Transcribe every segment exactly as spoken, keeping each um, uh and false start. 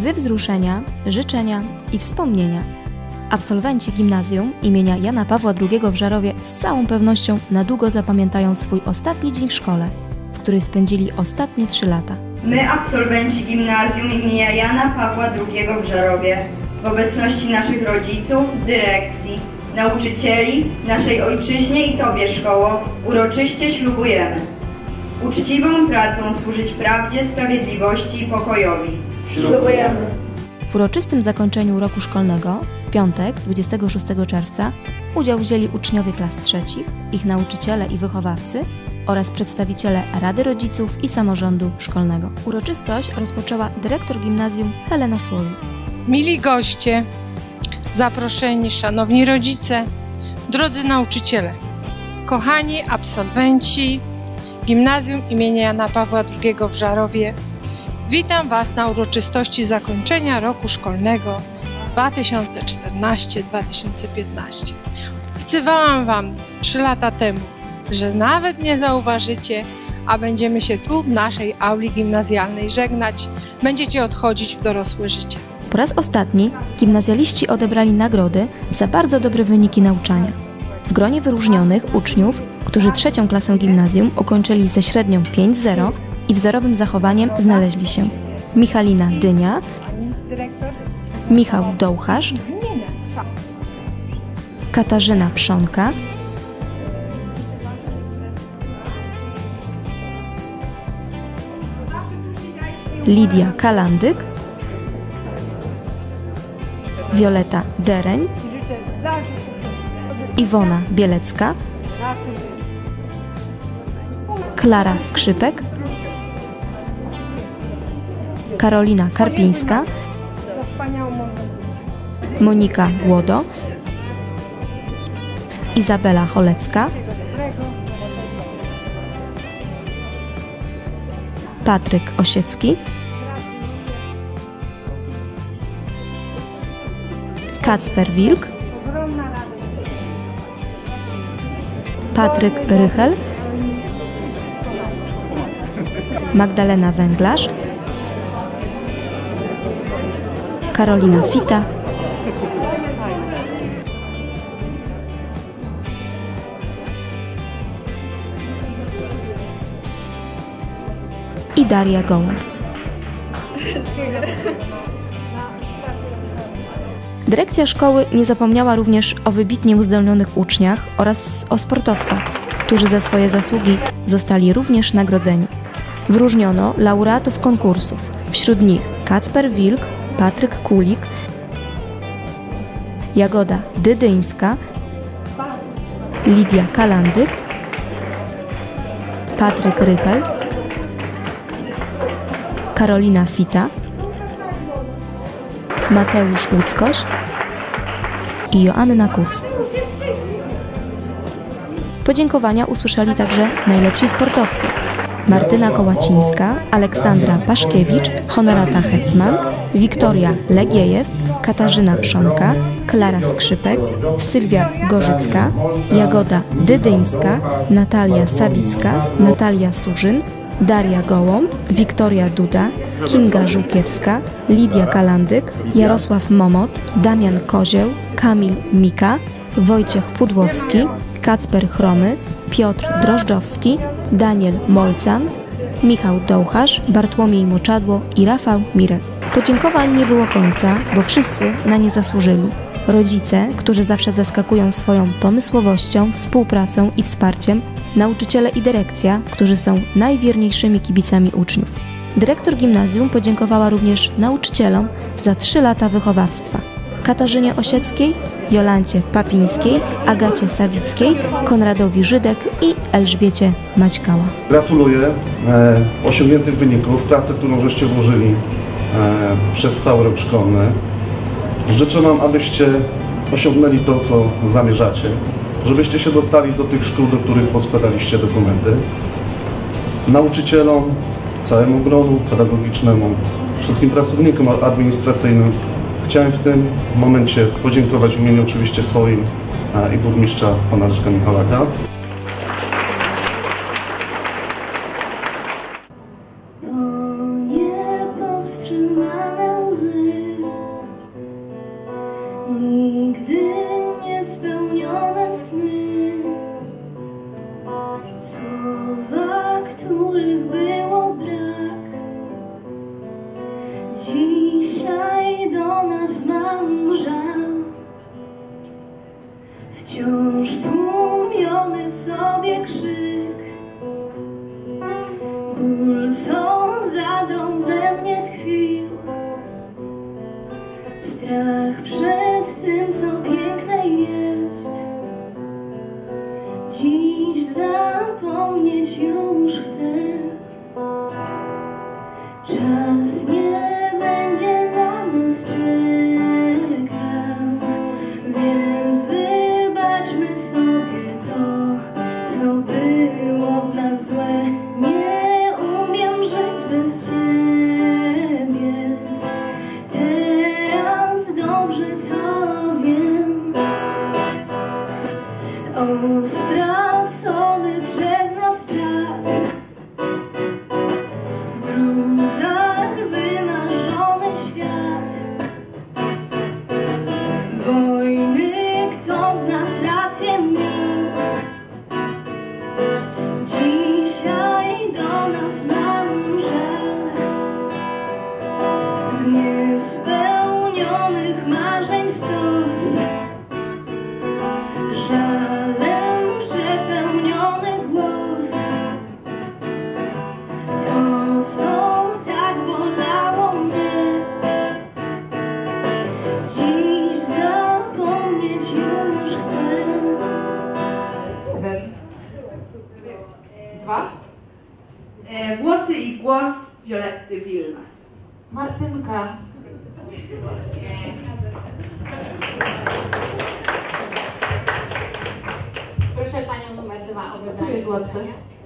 Łzy wzruszenia, życzenia i wspomnienia. Absolwenci gimnazjum imienia Jana Pawła drugiego w Żarowie z całą pewnością na długo zapamiętają swój ostatni dzień w szkole, w której spędzili ostatnie trzy lata. My, absolwenci gimnazjum imienia Jana Pawła drugiego w Żarowie, w obecności naszych rodziców, dyrekcji, nauczycieli, naszej ojczyźnie i Tobie, szkoło, uroczyście ślubujemy uczciwą pracą służyć prawdzie, sprawiedliwości i pokojowi. Ślubujemy. W uroczystym zakończeniu roku szkolnego, w piątek, dwudziestego szóstego czerwca, udział wzięli uczniowie klas trzecich, ich nauczyciele i wychowawcy oraz przedstawiciele Rady Rodziców i Samorządu Szkolnego. Uroczystość rozpoczęła dyrektor gimnazjum Helena Słowik. Mili goście, zaproszeni, szanowni rodzice, drodzy nauczyciele, kochani absolwenci Gimnazjum imienia Jana Pawła drugiego w Żarowie, witam Was na uroczystości zakończenia roku szkolnego dwa tysiące czternasty dwa tysiące piętnasty. Obiecywałam Wam trzy lata temu, że nawet nie zauważycie, a będziemy się tu w naszej auli gimnazjalnej żegnać, będziecie odchodzić w dorosłe życie. Po raz ostatni gimnazjaliści odebrali nagrody za bardzo dobre wyniki nauczania. W gronie wyróżnionych uczniów, którzy trzecią klasę gimnazjum ukończyli ze średnią pięć zero i wzorowym zachowaniem, znaleźli się Michalina Dynia, Michał Dołcharz, Katarzyna Przonka, Lidia Kalandyk, Wioleta Dereń, Iwona Bielecka, Klara Skrzypek, Karolina Karpińska, Monika Głodo, Izabela Cholecka, Patryk Osiecki, Kacper Wilk, Patryk Rychel, Magdalena Węglarz, Karolina Fita, i Daria Gołąb. Dyrekcja szkoły nie zapomniała również o wybitnie uzdolnionych uczniach oraz o sportowcach, którzy za swoje zasługi zostali również nagrodzeni. Wyróżniono laureatów konkursów, wśród nich Kacper Wilk, Patryk Kulik, Jagoda Dydyńska, Lidia Kalandyk, Patryk Rychel, Karolina Fita, Mateusz Łuckoś i Joanna Kuc. Podziękowania usłyszeli także najlepsi sportowcy: Martyna Kołacińska, Aleksandra Paszkiewicz, Honorata Hetman, Wiktoria Legiejew, Katarzyna Przonka, Klara Skrzypek, Sylwia Gorzycka, Jagoda Dydyńska, Natalia Sawicka, Natalia Surzyn, Daria Gołąb, Wiktoria Duda, Kinga Żółkiewska, Lidia Kalandyk, Jarosław Momot, Damian Kozieł, Kamil Mika, Wojciech Pudłowski, Kacper Chromy, Piotr Drożdżowski, Daniel Molcan, Michał Dołcharz, Bartłomiej Moczadło i Rafał Mirek. Podziękowań nie było końca, bo wszyscy na nie zasłużyli. Rodzice, którzy zawsze zaskakują swoją pomysłowością, współpracą i wsparciem, nauczyciele i dyrekcja, którzy są najwierniejszymi kibicami uczniów. Dyrektor gimnazjum podziękowała również nauczycielom za trzy lata wychowawstwa: Katarzynie Osieckiej, Jolancie Papińskiej, Agacie Sawickiej, Konradowi Żydek i Elżbiecie Maćkała. Gratuluję e, osiągniętych wyników, pracy, którą żeście włożyli e, przez cały rok szkolny. Życzę Wam, abyście osiągnęli to, co zamierzacie, żebyście się dostali do tych szkół, do których poskładaliście dokumenty. Nauczycielom, całemu gronu pedagogicznemu, wszystkim pracownikom administracyjnym chciałem w tym momencie podziękować w imieniu oczywiście swoim i burmistrza pana Leszka Michalaka. O niepowstrzymane łzy. Nigdy niespełnione sny, słowa, których było brak, dzisiaj do nas mam żal. Wciąż tłumiony w sobie krzyk, ból, co zadrą we mnie tkwił, strach przed tym, co piękne jest. Dziś zapomnieć już chcę. Czas nie będzie na nas czekał, więc wybaczmy sobie to, co było w nas złe. Nie umiem żyć bez Ciebie, teraz dobrze to wiem. O stracony przez nas czas, w gruzach wymarzony świat, wojny, kto z nas rację miał. Dzisiaj do nas mam żal, z niespełnionych marzeń stos, żalem przepełniony głos. To, co tak bolało mnie, dziś zapomnieć już chcę. Jeden. Dwa. E, Włosy i głos Violetty Vilmas. Martynka. Proszę panią numer dwa o wydanie. Tu jest łatwe.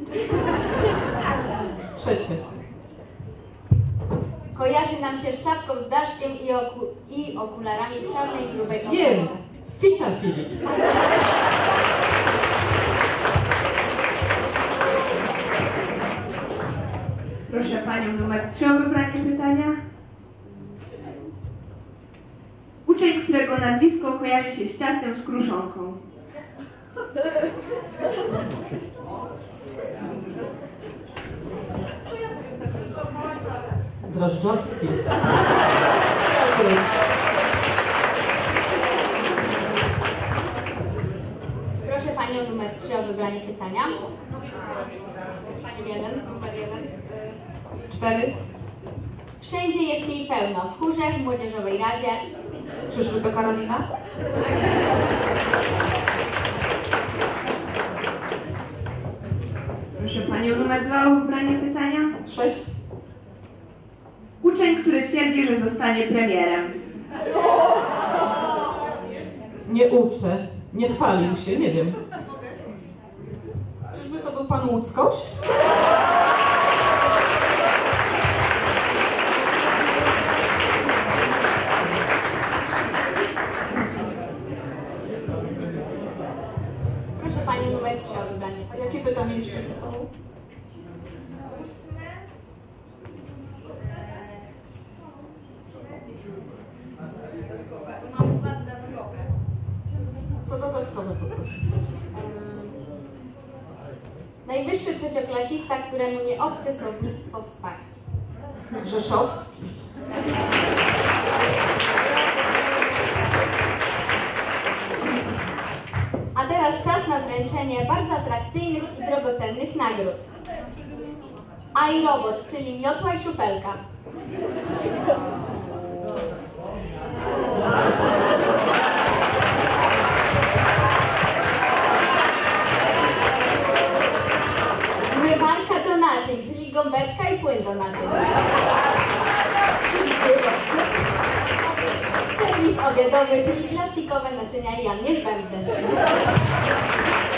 Trzecie. Kojarzy nam się z czapką z daszkiem i, oku i okularami w czarnej grubej Wiem. Fita Filip. Proszę panią numer trzy o wybranie pytania. Uczeń, którego nazwisko kojarzy się z ciastem z kruszonką. Drożdżowski. Proszę panią numer trzy o wybranie pytania. Pani jeden, numer jeden. Cztery. Wszędzie jest jej pełno. W chórze, w młodzieżowej radzie. Czyżby to Karolina? Proszę panią numer dwa o wybranie pytania. Sześć. Uczeń, który twierdzi, że zostanie premierem. Nie uczę. Nie chwalił się, nie wiem. Czyżby to był pan Łódzkoś? Proszę panią numer trzy o wybranie. A jakie pytanie jeszcze zostało? Mam dwa dodatkowe. To dodatkowe poproszę. Hmm. Najwyższy trzecioklasista, któremu nie obce słownictwo w spak. Rzeszowski. A teraz czas na wręczenie bardzo atrakcyjnych i drogocennych nagród. iRobot, czyli miotła i szufelka. Zmywarka do naczyń, czyli gąbeczka i płyn do naczyń. Serwis obiadowy, czyli plastikowe naczynia i Jan niezbędny.